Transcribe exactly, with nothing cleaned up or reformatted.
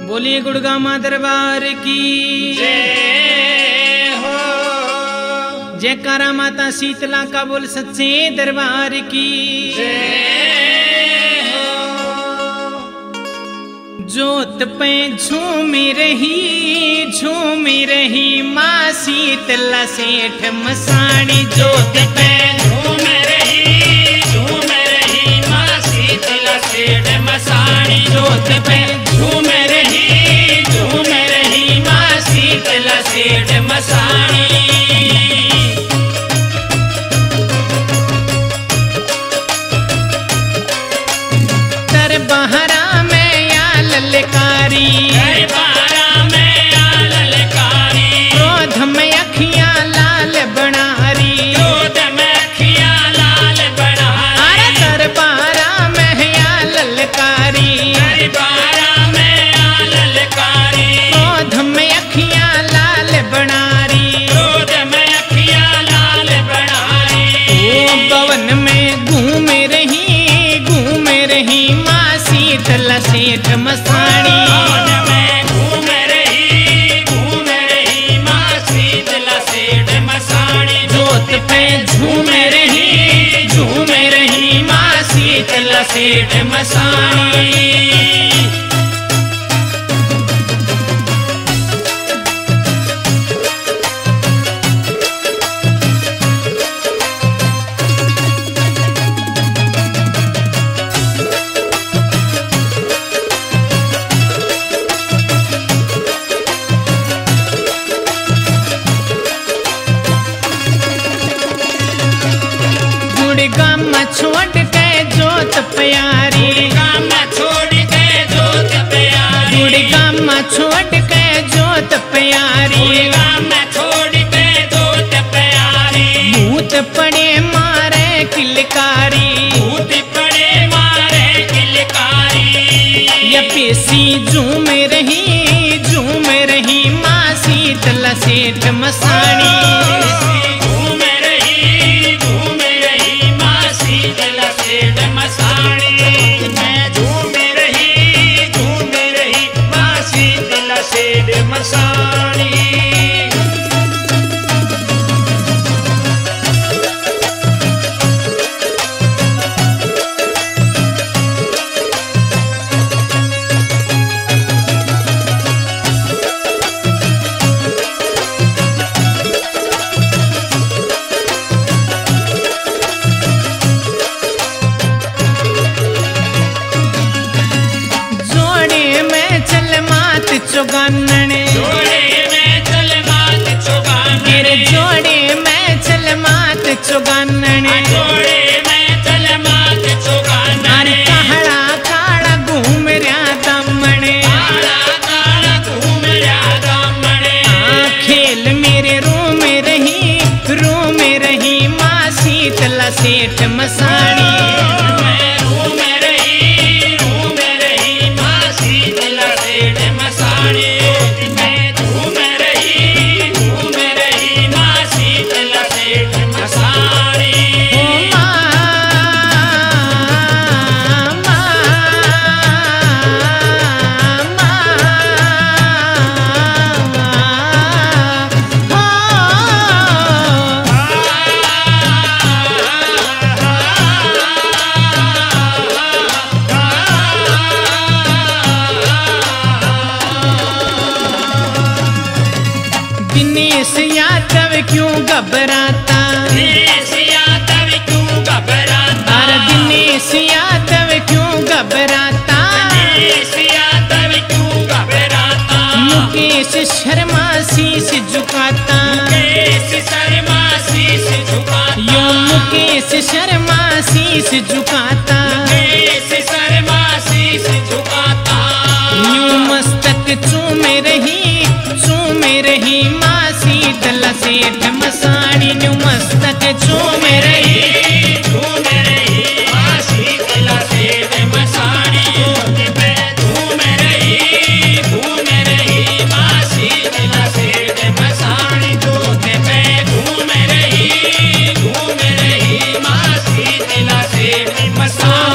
बोलिए गुड़गामा दरबार की जय हो। जयकारा माता शीतला का बोल सच्चे दरबार की जय हो। जोत पे झूमी रही झूमी रही माँ शीतला सेठ मसाणी। जोत पे झूम रही झूम रही माँ शीतला सेठ मसाणी। जोत पे झूम रही झूम रही माँ शीतला सेठ मसाणी। बहरा में या ललकारी दरबारा में या ललकारी। क्रोध में अखियां लाल बनारी क्रोध में अखियां लाल बनारी। अरे दरबारा में या ललकारी दरबारा में या ललकारी। क्रोध में अखियां लाल बनारी क्रोध में अखियां लाल बनारी। ओ भवन में घूम रही घूम रही शीतला सेठ मसाणी। में घूम रही घूम रही माँ शीतला सेठ मसाणी। जोत पे झूम रही झूम रही माँ शीतला सेठ मसाणी। गुड़गामा छोड़ के जोत प्यारी गुड़गामा छोड़ के जोत प्यारी। गुड़गामा छोड़ के जोत प्यारी गुड़गामा छोड़ के जोत प्यारी। भूत पड़े मारे किलकारी भूत पड़े मारे किलकारी। या पेशी झूम रही झूम रही माँ शीतला सेठ मसाणी। झूम रही झूम रही माँ शीतला सेठ मसाणी। मैं झूम रही झूम रही माँ शीतला सेठ मसाणी। चुगानने जोड़े में चल मात चुगानने। तेरे जोड़े में चल मात चुगानने। जोड़े में चल मात चुगानने। अरे काला काला घूम रहा दमने काला काला घूम रहा दमने। खेल मेरे रूम रही रूम रही माँ शीतला सेठ मसाणी। दिनेश यादव क्यों घबराता दिनेश यादव क्यों घबराता। अरे दिनेश यादव क्यों घबराता दिनेश यादव क्यों घबराता। मुकेश शर्मा शीश झुकाता मुकेश शर्मा शीश झुकाता। यो मुकेश शर्मा शीश झुकाता मुकेश शर्मा शीश झुकाता। यूं मस्तक चूम रही चूम रही माँ शीतला सेठ मसाणी। यूं मस्तक चूम रही झूम रही माँ शीतला सेठ मसाणी। जोत पे झूम रही झूम रही माँ शीतला सेठ मसाणी। जोत पे झूम रही झूम रही माँ शीतला सेठ मसाणी।